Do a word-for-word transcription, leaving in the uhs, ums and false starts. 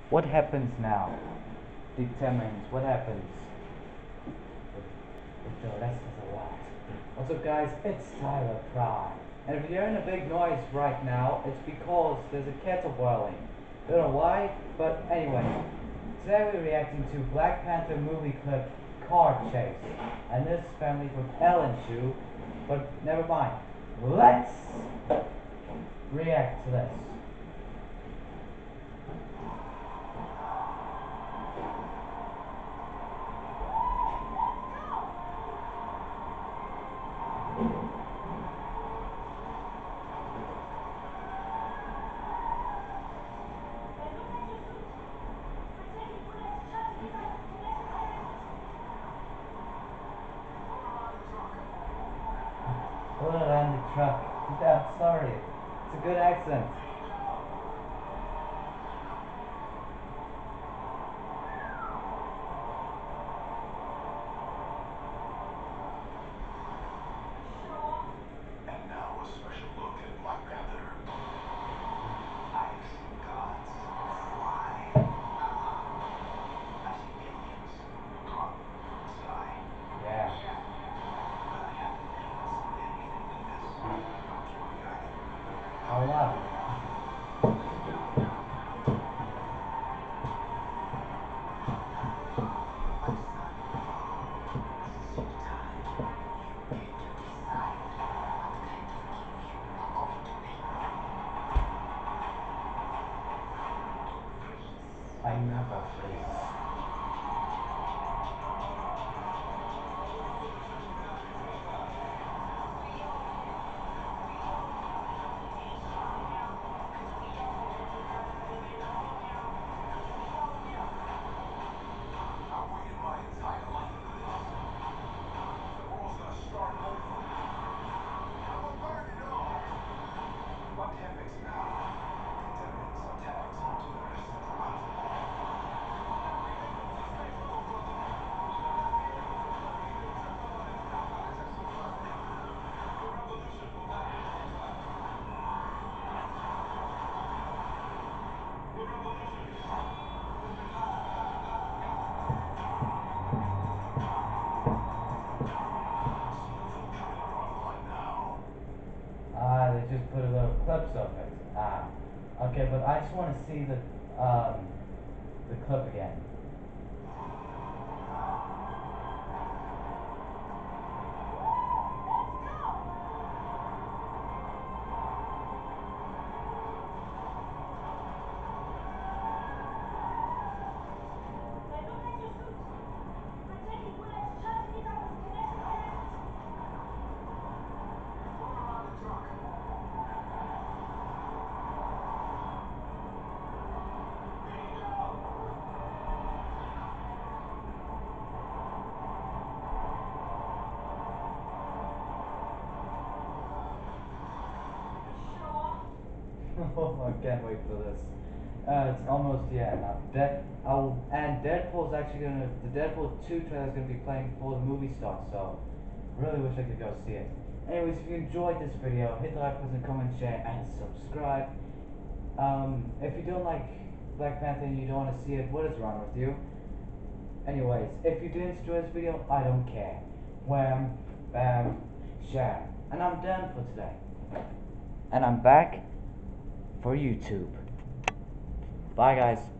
What happens now determines what happens with, with the rest of the world. What's up, guys? It's Tyler Prime. And if you're hearing a big noise right now, it's because there's a kettle boiling. Don't know why, but anyway. Today we're reacting to Black Panther movie clip Car Chase. And this family from Ellen Shoe. But never mind. Let's react to this. Put it on the truck. Yeah, I'm sorry. It's a good accent. And now a special look at Black Panther. I have seen gods fly. I've seen aliens drop from the sky. Yeah. But I haven't witnessed anything like this. That's my guy. I love it. My son, this is your time. You get to decide what kind of king you are going to be. I never freeze. I waited my entire life for this. The world's gonna start over. I'ma burn it all. What happens now determines what happens to the rest of the world. The revolution will not be long-lived. The revolution will be see the film coming up online now. Ah, they just put a little clips of it. Ah. Okay, but I just want to see the um the clip again. Put her on the truck. I can't wait for this. Uh, it's almost yeah now. Dead. Oh, and Deadpool's actually gonna the Deadpool two trailer is gonna be playing before the movie starts. So really wish I could go see it. Anyways, if you enjoyed this video, hit the like button, comment, share, and subscribe. Um, if you don't like Black Panther and you don't want to see it, what is wrong with you? Anyways, if you did enjoy this video, I don't care. Wham, bam, sham. And I'm done for today. And I'm back for YouTube. Bye, guys.